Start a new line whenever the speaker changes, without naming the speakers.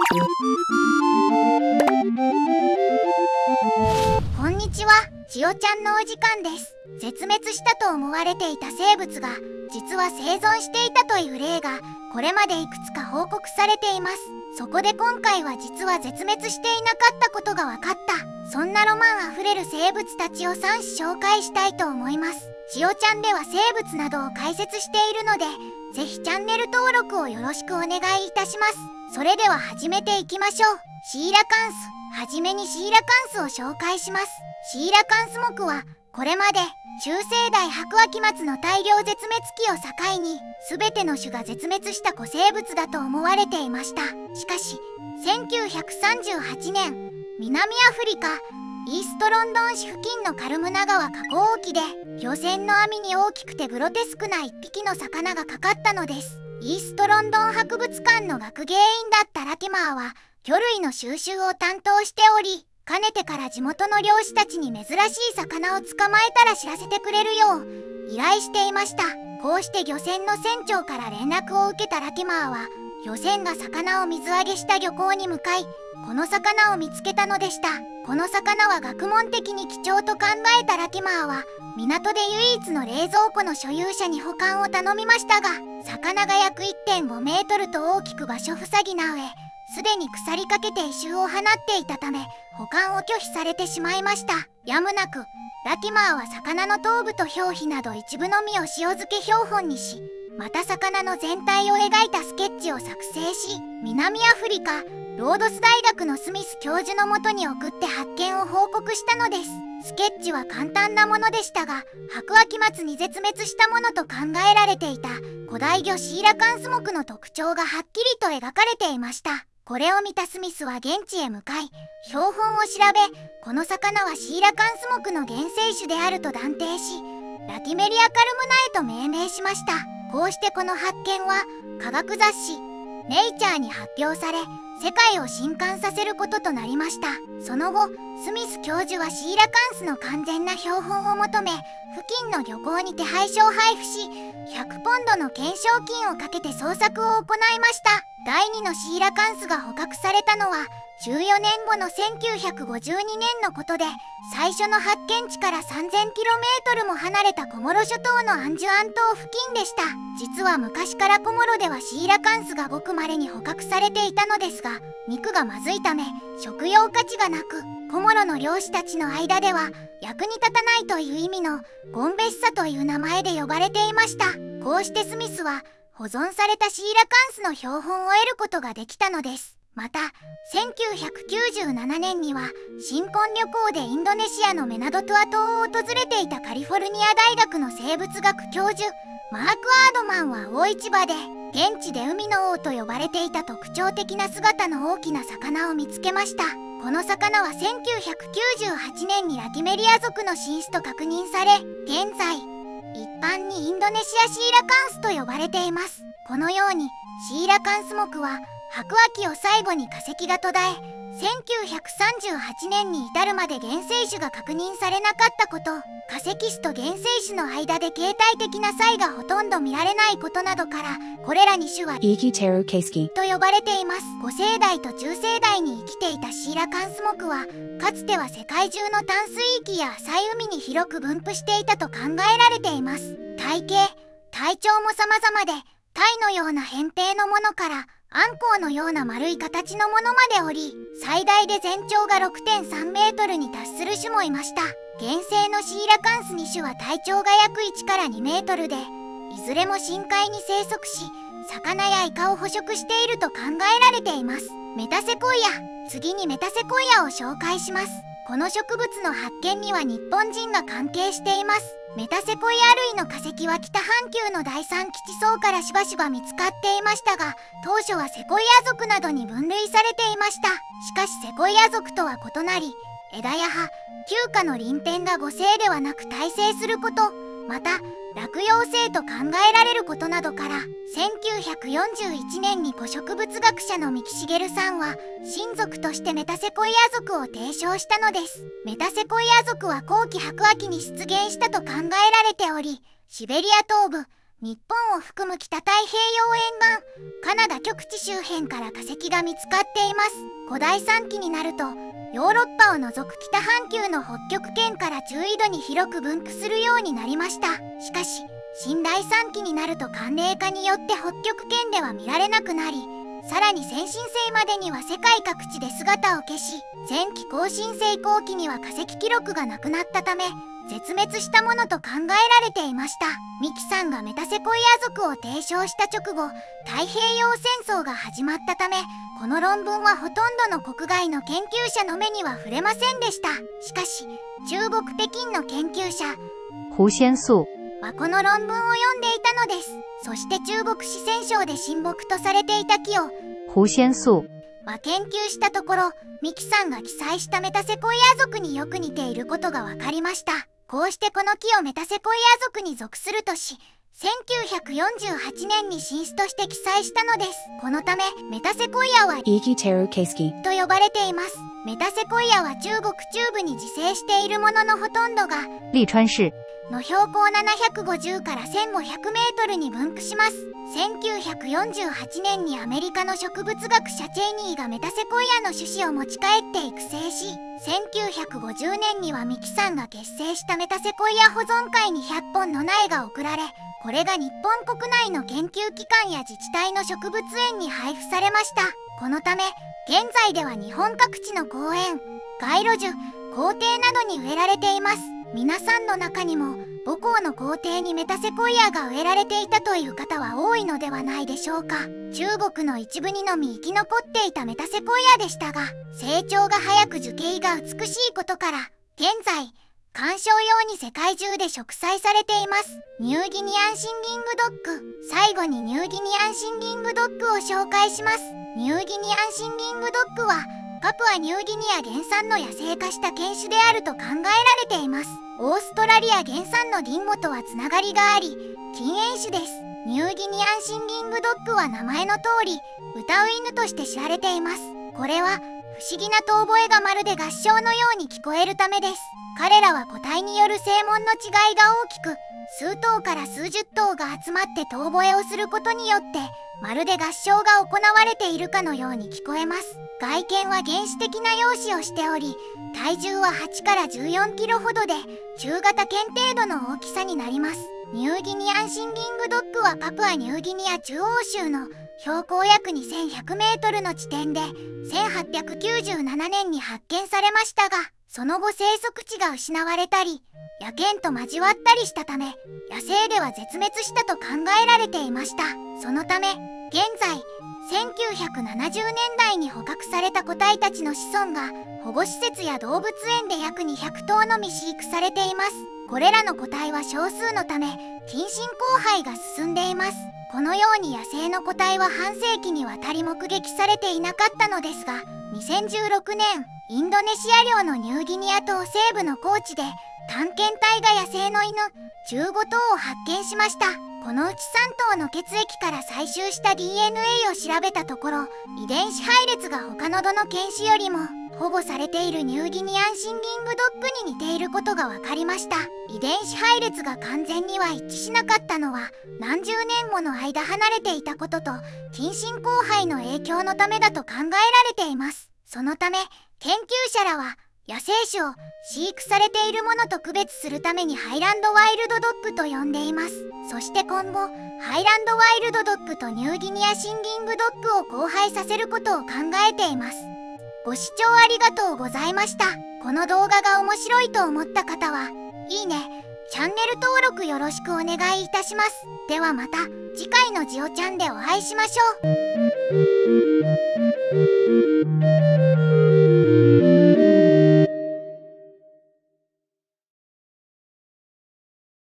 こんにちは、しおちゃんのお時間です。絶滅したと思われていた生物が実は生存していたという例がこれまでいくつか報告されています。そこで今回は実は絶滅していなかったことが分かった、そんなロマンあふれる生物たちを3種紹介したいと思います。しおちゃんでは生物などを解説しているので、ぜひチャンネル登録をよろしくお願いいたします。それでは始めていきましょう。シーラカンス。はじめにシーラカンスを紹介します。シーラカンス目はこれまで中生代白亜紀末の大量絶滅期を境に全ての種が絶滅した古生物だと思われていました。しかし1938年、南アフリカイーストロンドン市付近のカルムナ川河口沖で漁船の網に大きくてグロテスクな1匹の魚がかかったのです。イーストロンドン博物館の学芸員だったラティマーは魚類の収集を担当しており、かねてから地元の漁師たちに珍しい魚を捕まえたら知らせてくれるよう依頼していました。こうして漁船の船長から連絡を受けたラティマーは漁船が魚を水揚げした漁港に向かい、この魚を見つけたのでした。この魚は学問的に貴重と考えたラティマーは港で唯一の冷蔵庫の所有者に保管を頼みましたが、魚が約 1.5 メートルと大きく場所塞ぎな上、すでに腐りかけて異臭を放っていたため保管を拒否されてしまいました。やむなくラティマーは魚の頭部と表皮など一部のみを塩漬け標本にし、また魚の全体を描いたスケッチを作成し、南アフリカロードス大学のスミス教授のもとに送って発見を報告したのです。スケッチは簡単なものでしたが、白亜紀末に絶滅したものと考えられていた古代魚シーラカンス目の特徴がはっきりと描かれていました。これを見たスミスは現地へ向かい標本を調べ、この魚はシーラカンス目の原生種であると断定し、ラティメリアカルムナエと命名しました。こうしてこの発見は科学雑誌ネイチャーに発表され、世界を震撼させることとなりました。その後スミス教授はシーラカンスの完全な標本を求め、付近の漁港に手配書を配布し、100ポンドの懸賞金をかけて捜索を行いました。第2のシーラカンスが捕獲されたのは14年後の1952年のことで、最初の発見地から 3000km も離れたコモロ諸島のアンジュアン島付近でした。実は昔からコモロではシーラカンスがごく稀に捕獲されていたのですが、肉がまずいため食用価値がなく、コモロの漁師たちの間では役に立たないという意味のゴンベッサという名前で呼ばれていました。こうしてスミスは保存されたシーラカンスの標本を得ることができたのです。また1997年には新婚旅行でインドネシアのメナドトゥア島を訪れていたカリフォルニア大学の生物学教授マーク・アードマンは大市場で現地で海の王と呼ばれていた特徴的な姿の大きな魚を見つけました。この魚は1998年にラティメリア属の新種と確認され、現在一般にインドネシアシーラカンスと呼ばれています。このようにシーラカンス目は白亜紀を最後に化石が途絶え、1938年に至るまで原生種が確認されなかったこと、化石種と原生種の間で形態的な差異がほとんど見られないことなどから、これら2種はと呼ばれています。古生代と中生代に生きていたシーラカンス目はかつては世界中の淡水域や浅い海に広く分布していたと考えられています。体型体長も様々で、タイのような扁平のものからアンコウのような丸い形のものまでおり、最大で全長が 6.3 メートルに達する種もいました。原生のシーラカンス2種は体長が約1から2メートルで、いずれも深海に生息し、魚やイカを捕食していると考えられています。メタセコイア。次にメタセコイアを紹介します。この植物の発見には日本人が関係しています。メタセコイア類の化石は北半球の第三基地層からしばしば見つかっていましたが、当初はセコイア属などに分類されていました。しかしセコイア属とは異なり、枝や葉、球果の鱗片が五星ではなく耐性すること、また落葉性と考えられることなどから1941年に古植物学者の三木茂さんは新属としてメタセコイア属を提唱したのです。メタセコイア属は後期白亜紀に出現したと考えられており、シベリア東部日本を含む北太平洋沿岸、カナダ極地周辺から化石が見つかっています。古第3紀になるとヨーロッパを除く北半球の北極圏から中緯度に広く分布するようになりました。しかし新第3紀になると寒冷化によって北極圏では見られなくなり、さらに先進世までには世界各地で姿を消し、前期後新世後期には化石記録がなくなったため絶滅したものと考えられていました。ミキさんがメタセコイア属を提唱した直後、太平洋戦争が始まったため、この論文はほとんどの国外の研究者の目には触れませんでした。しかし中国北京の研究者
胡先素
はこの論文を読んでいたのです。そして中国四川省で神木とされていた木を
胡先素
は研究したところ、ミキさんが記載したメタセコイア属によく似ていることが分かりました。こうしてこの木をメタセコイア属に属するとし、1948年に新種として記載したのです。このためメタセコイアは
イギテルケスキ
と呼ばれています。メタセコイアは中国中部に自生しているもののほとんどが
利川市
の標高750から1500メートルに分布します。1948年にアメリカの植物学者チェイニーがメタセコイアの種子を持ち帰って育成し、1950年にはミキさんが結成したメタセコイア保存会に100本の苗が贈られ、これが日本国内の研究機関や自治体の植物園に配布されました。このため現在では日本各地の公園、街路樹、校庭などに植えられています。皆さんの中にも母校の校庭にメタセコイアが植えられていたという方は多いのではないでしょうか。中国の一部にのみ生き残っていたメタセコイアでしたが、成長が早く樹形が美しいことから現在観賞用に世界中で植栽されています。ニューギニアンシンギングドッグ。最後にニューギニアンシンギングドッグを紹介します。ニューギニアンシンギングドッグはパプアニューギニア原産の野生化した犬種であると考えられています。オーストラリア原産のディンゴとはつながりがあり、近縁種です。ニューギニアンシンギングドッグは名前の通り歌う犬として知られています。これは不思議な遠吠えがまるで合唱のように聞こえるためです。彼らは個体による声紋の違いが大きく、数頭から数十頭が集まって遠吠えをすることによってまるで合唱が行われているかのように聞こえます。外見は原始的な容姿をしており、体重は8から14キロほどで中型犬程度の大きさになります。ニューギニアンシンギングドッグはパプアニューギニア中央州の標高約2100メートルの地点で1897年に発見されましたが、その後生息地が失われたり野犬と交わったりしたため、野生では絶滅したと考えられていました。そのため現在1970年代に捕獲された個体たちの子孫が保護施設や動物園で約200頭のみ飼育されています。これらの個体は少数のため近親交配が進んでいます。このように野生の個体は半世紀にわたり目撃されていなかったのですが、2016年インドネシア領のニューギニア島西部の高地で探検隊が野生の犬15頭を発見しました。このうち3頭の血液から採集した DNA を調べたところ、遺伝子配列が他のどの犬種よりも保護されているニューギニアンシンギングドッグに似ていることが分かりました。遺伝子配列が完全には一致しなかったのは何十年もの間離れていたことと近親交配の影響のためだと考えられています。そのため研究者らは野生種を飼育されているものと区別するためにハイランドワイルドドッグと呼んでいます。そして今後ハイランドワイルドドッグとニューギニアシンギングドッグを交配させることを考えています。ご視聴ありがとうございました。この動画が面白いと思った方はいいね、チャンネル登録よろしくお願いいたします。ではまた次回のジオちゃんでお会いしましょう。